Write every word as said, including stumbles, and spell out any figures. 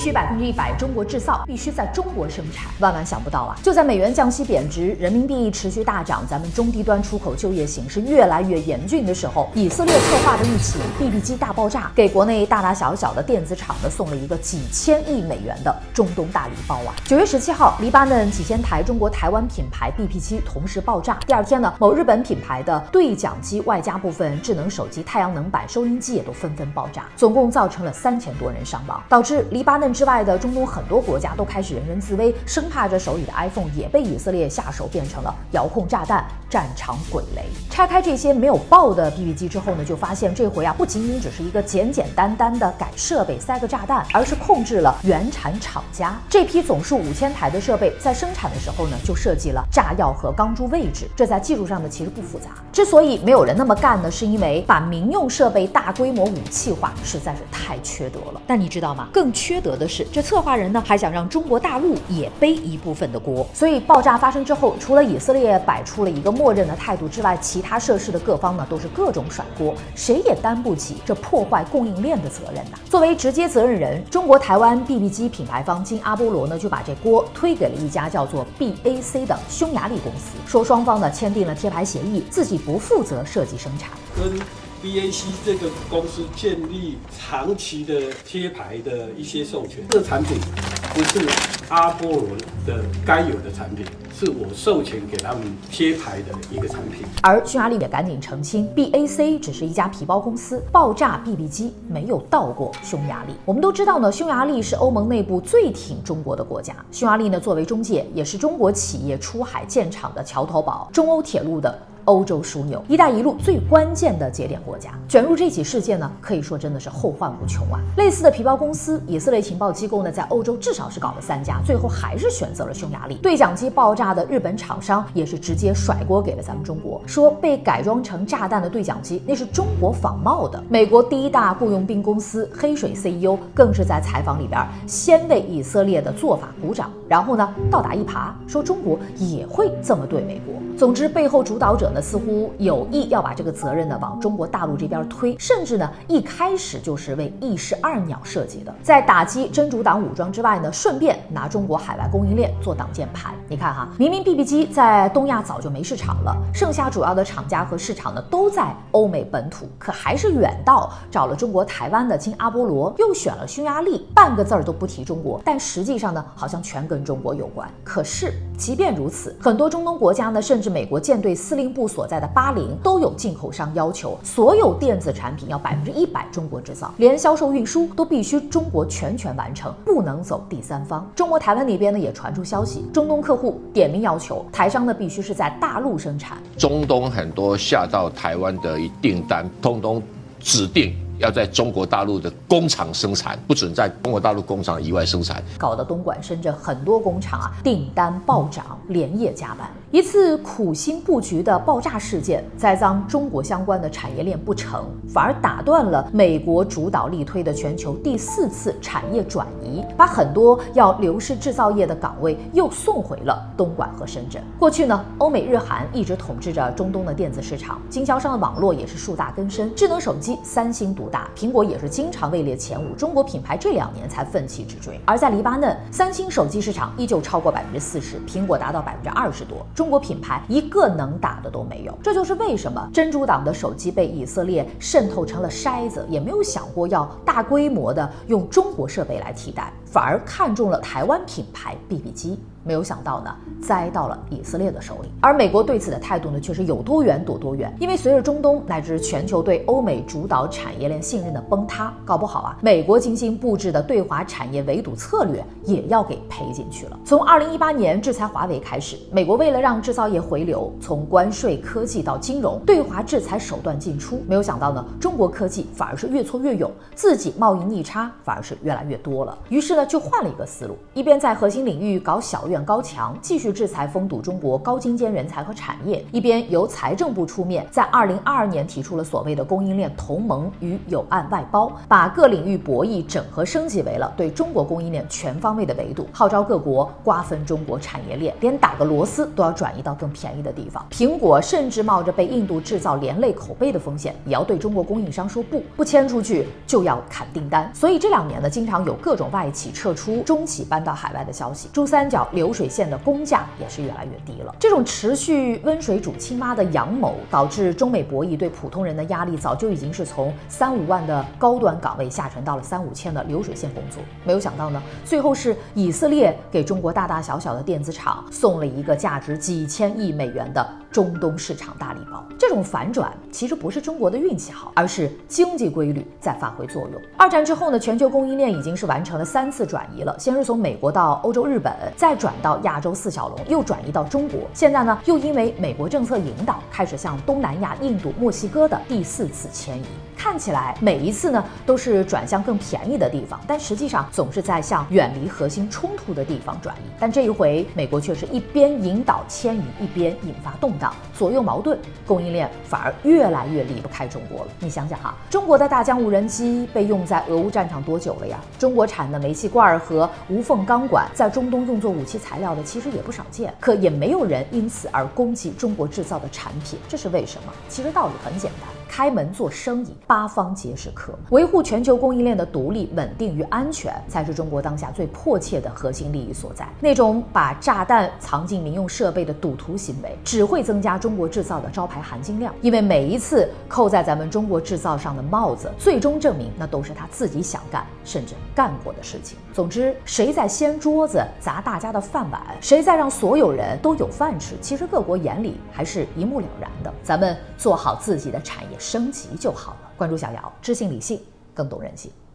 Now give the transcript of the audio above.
须百分之一百中国制造，必须在中国生产。万万想不到啊！就在美元降息贬值，人民币持续大涨，咱们中低端出口就业形势越来越严峻的时候，以色列策划的一起 B B 机大爆炸，给国内大大小小的电子厂呢送了一个几千亿美元的中东大礼包啊！九月十七号，黎巴嫩几千台中国台湾品牌 B P 机同时爆炸。第二天呢，某日本品牌的对讲机外加部分智能手机、太阳能板、收音机也都纷纷爆炸，总共造成了三千多人伤亡，导致黎巴嫩之外的中东很多国家都开始人人自危，生怕这手里的 iPhone 也被以色列下手变成了遥控炸弹，战场鬼雷。拆开这些没有爆的 B B 机之后呢，就发现这回啊不仅仅只是一个简简单单的改设备塞个炸弹，而是控制了原产厂家。这批总数五千台的设备在生产的时候呢，就设计了炸药和钢珠位置，这在技术上呢其实不复杂。之所以没有人那么干呢，是因为把民用设备大规模武器化实在是太缺德了。但你知道吗？更缺德的是，这策划人呢还想让中国大陆也背一部分的锅。所以爆炸发生之后，除了以色列摆出了一个默认的态度之外，其他涉事的各方呢都是各种甩锅，谁也担不起这破坏供应链的责任呐。作为直接责任人，中国台湾 B B 机品牌方金阿波罗呢就把这锅推给了一家叫做 B A C 的匈牙利公司，说双方呢签订了贴牌协议，自己不负责设计生产。 跟 B A C 这个公司建立长期的贴牌的一些授权，这个产品不是阿波罗的该有的产品，是我授权给他们贴牌的一个产品。 而匈牙利也赶紧澄清 ，B A C 只是一家皮包公司，爆炸 B B 机没有到过匈牙利。我们都知道呢，匈牙利是欧盟内部最挺中国的国家。匈牙利呢作为中介，也是中国企业出海建厂的桥头堡，中欧铁路的欧洲枢纽，一带一路最关键的节点国家。卷入这起事件呢，可以说真的是后患无穷啊。类似的皮包公司，以色列情报机构呢在欧洲至少是搞了三家，最后还是选择了匈牙利。对讲机爆炸的日本厂商也是直接甩锅给了咱们中国，说被改装成炸弹的对讲机那是中国仿冒的。美国第一大雇佣兵公司黑水 C E O 更是在采访里边先为以色列的做法鼓掌，然后呢倒打一耙，说中国也会这么对美国。总之，背后主导者呢似乎有意要把这个责任呢往中国大陆这边推，甚至呢一开始就是为一石二鸟设计的，在打击真主党武装之外呢，顺便拿中国海外供应链做挡箭牌。你看哈，明明 B B 机在东亚早就没市场了，剩下主要的厂家和市场呢都在欧美本土，可还是远道找了中国台湾的金阿波罗，又选了匈牙利，半个字儿都不提中国，但实际上呢好像全跟中国有关。可是即便如此，很多中东国家呢，甚至美国舰队司令部所在的巴林都有进口商要求，所有电子产品要百分之一百中国制造，连销售运输都必须中国全权完成，不能走第三方。中国台湾那边呢也传出消息，中东客户点名要求台商呢必须是在大陆生产。 中东很多下到台湾的订单，通通指定要在中国大陆的工厂生产，不准在中国大陆工厂以外生产， 搞得东莞、深圳很多工厂啊订单暴涨，连夜加班。一次苦心布局的爆炸事件，栽赃中国相关的产业链不成，反而打断了美国主导力推的全球第四次产业转移，把很多要流失制造业的岗位又送回了东莞和深圳。过去呢，欧美日韩一直统治着中东的电子市场，经销商的网络也是树大根深，智能手机三星独大，苹果也是经常位列前五，中国品牌这两年才奋起直追。而在黎巴嫩，三星手机市场依旧超过百分之四十，苹果达到百分之二十多，中国品牌一个能打的都没有。这就是为什么真主党的手机被以色列渗透成了筛子，也没有想过要大规模的用中国设备来替代，反而看中了台湾品牌 B B 机。没有想到呢，栽到了以色列的手里。而美国对此的态度呢，却是有多远躲多远。因为随着中东乃至全球对欧美主导产业链信任的崩塌，搞不好啊，美国精心布置的对华产业围堵策略也要给赔进去了。从二零一八年制裁华为开始，美国为了让制造业回流，从关税、科技到金融，对华制裁手段尽出。没有想到呢，中国科技反而是越挫越勇，自己贸易逆差反而是越来越多了。于是呢，就换了一个思路，一边在核心领域搞小院愿高墙，继续制裁封堵中国高精尖人才和产业，一边由财政部出面，在二零二二年提出了所谓的供应链同盟与有案外包，把各领域博弈整合升级为了对中国供应链全方位的围堵，号召各国瓜分中国产业链，连打个螺丝都要转移到更便宜的地方。苹果甚至冒着被印度制造连累口碑的风险，也要对中国供应商说不，不签出去就要砍订单。所以这两年呢，经常有各种外企撤出、中企搬到海外的消息，珠三角流水线的工价也是越来越低了。这种持续温水煮青蛙的阳谋，导致中美博弈对普通人的压力早就已经是从三五万的高端岗位下沉到了三五千的流水线工作。没有想到呢，最后是以色列给中国大大小小的电子厂送了一个价值几千亿美元的中东市场大礼包。这种反转其实不是中国的运气好，而是经济规律在发挥作用。二战之后呢，全球供应链已经是完成了三次转移了，先是从美国到欧洲、日本，再转到亚洲四小龙，又转移到中国。现在呢，又因为美国政策引导，开始向东南亚、印度、墨西哥的第四次迁移。看起来每一次呢都是转向更便宜的地方，但实际上总是在向远离核心冲突的地方转移。但这一回，美国却是一边引导迁移，一边引发动荡，左右矛盾，供应链反而越来越离不开中国了。你想想哈，中国的大疆无人机被用在俄乌战场多久了呀？中国产的煤气罐和无缝钢管在中东用作武器材料的其实也不少见，可也没有人因此而攻击中国制造的产品，这是为什么？其实道理很简单，开门做生意，八方皆是客，维护全球供应链的独立、稳定与安全，才是中国当下最迫切的核心利益所在。那种把炸弹藏进民用设备的赌徒行为，只会增加中国制造的招牌含金量，因为每一次扣在咱们中国制造上的帽子，最终证明那都是他自己想干甚至干过的事情。总之，谁在掀桌子砸大家的饭碗，谁在让所有人都有饭吃，其实各国眼里还是一目了然的。咱们做好自己的产业升级就好了。关注小姚，知性理性，更懂人性。